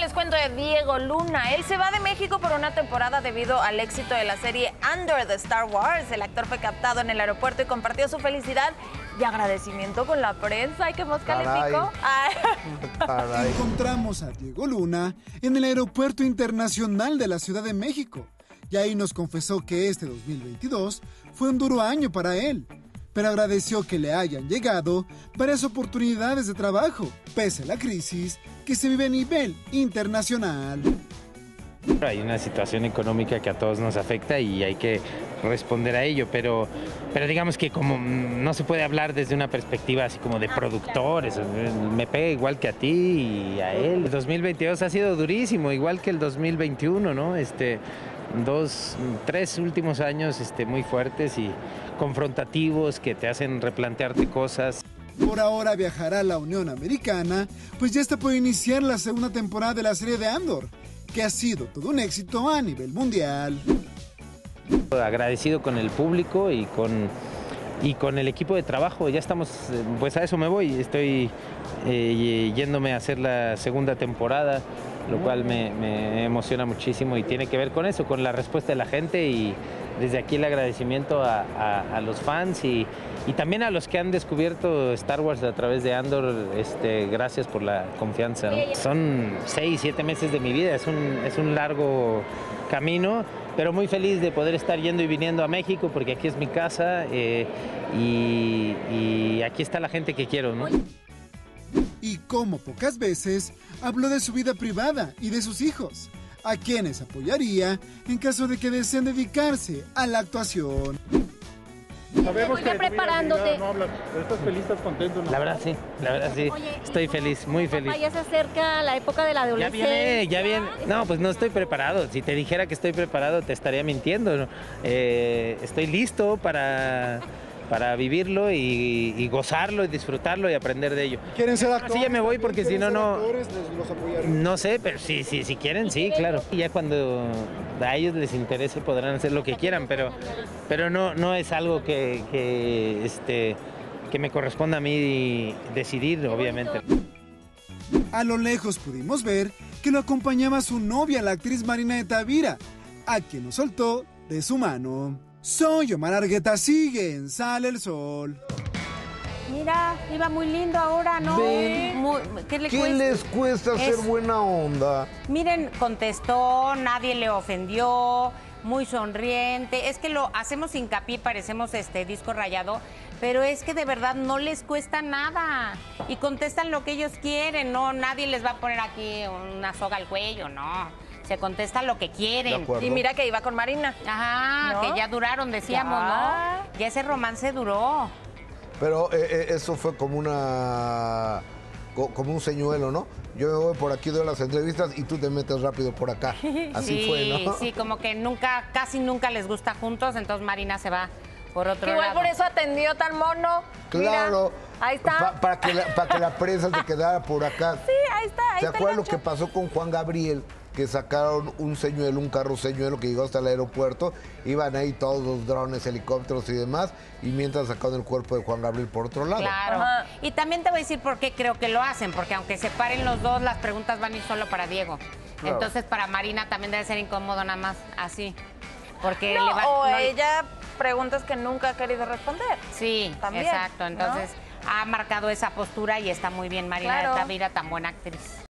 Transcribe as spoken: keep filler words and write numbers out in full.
les cuento de Diego Luna. Él se va de México por una temporada debido al éxito de la serie Andor de Star Wars. El actor fue captado en el aeropuerto y compartió su felicidad y agradecimiento con la prensa. ¿Y qué más calificó? Encontramos a Diego Luna en el Aeropuerto Internacional de la Ciudad de México. Y ahí nos confesó que este dos mil veintidós fue un duro año para él, pero agradeció que le hayan llegado varias oportunidades de trabajo, pese a la crisis que se vive a nivel internacional. Hay una situación económica que a todos nos afecta y hay que responder a ello, pero, pero digamos que como no se puede hablar desde una perspectiva así como de productores, me pega igual que a ti y a él. El dos mil veintidós ha sido durísimo, igual que el dos mil veintiuno, ¿no? Este, dos, tres últimos años este, muy fuertes y confrontativos que te hacen replantearte cosas. Por ahora viajará a la Unión Americana, pues ya está por iniciar la segunda temporada de la serie de Andor, que ha sido todo un éxito a nivel mundial. Agradecido con el público y con, y con el equipo de trabajo. Ya estamos, pues a eso me voy. Estoy eh, yéndome a hacer la segunda temporada, lo cual me, me emociona muchísimo y tiene que ver con eso, con la respuesta de la gente y desde aquí el agradecimiento a, a, a los fans y, y también a los que han descubierto Star Wars a través de Andor. Este, gracias por la confianza, ¿no? Son seis, siete meses de mi vida, es un, es un largo camino, pero muy feliz de poder estar yendo y viniendo a México porque aquí es mi casa eh, y, y aquí está la gente que quiero, ¿no? Y como pocas veces, habló de su vida privada y de sus hijos, a quienes apoyaría en caso de que deseen dedicarse a la actuación. Sabemos que ya preparándote. No hablas, pero estás feliz, estás contento, ¿no? La verdad sí, la verdad sí. Oye, estoy feliz, muy feliz. Ya se acerca la época de la Ya adolescencia. viene, ya viene. No, pues no estoy preparado. Si te dijera que estoy preparado, te estaría mintiendo, ¿no? Eh, estoy listo para, para vivirlo y, y gozarlo y disfrutarlo y aprender de ello. ¿Quieren ser actores? Así ya me voy porque si no, no... Actores, los apoyarían. No sé, pero sí, sí, si quieren, sí, claro. Y ya cuando a ellos les interese podrán hacer lo que quieran, pero, pero no, no es algo que, que, este, que me corresponda a mí decidir, obviamente. A lo lejos pudimos ver que lo acompañaba su novia, la actriz Marina de Tavira, a quien nos soltó de su mano. Soy Omar Argueta, sigue en Sale el Sol. Mira, iba muy lindo ahora, ¿no? Ven. Muy- ¿Qué, le ¿Qué cuesta? les cuesta ser Es- buena onda? Miren, contestó, nadie le ofendió, muy sonriente. Es que lo hacemos hincapié, parecemos este disco rayado, pero es que de verdad no les cuesta nada. Y contestan lo que ellos quieren, ¿no? Nadie les va a poner aquí una soga al cuello, no. Se contesta lo que De quieren. acuerdo. Y mira que iba con Marina. Ajá, ¿No? que ya duraron, decíamos, Ya. ¿no? Ya ese romance duró. Pero eh, eh, eso fue como una... co- como un señuelo, ¿no? Yo me voy por aquí, doy las entrevistas y tú te metes rápido por acá. Así sí, fue, ¿no? Sí, como que nunca, casi nunca les gusta juntos, entonces Marina se va por otro Que igual lado. por eso atendió tan mono. Claro. Mira, ahí está. Pa- para, que la, para que la prensa se quedara por acá. Sí, ahí está. Ahí ¿Se está el acuerdan lo gancho. que pasó con Juan Gabriel? Que sacaron un señuelo, un carro señuelo que llegó hasta el aeropuerto. Iban ahí todos los drones, helicópteros y demás. Y mientras sacaron el cuerpo de Juan Gabriel por otro lado. Claro. Ajá. Y también te voy a decir por qué creo que lo hacen, porque aunque se paren los dos, las preguntas van a ir solo para Diego. Claro. Entonces para Marina también debe ser incómodo nada más así. Porque No, le va, o no- ella preguntas que nunca ha querido responder. Sí, También, exacto. ¿no? Entonces ha marcado esa postura y está muy bien Marina Claro. de Tavira, tan buena actriz.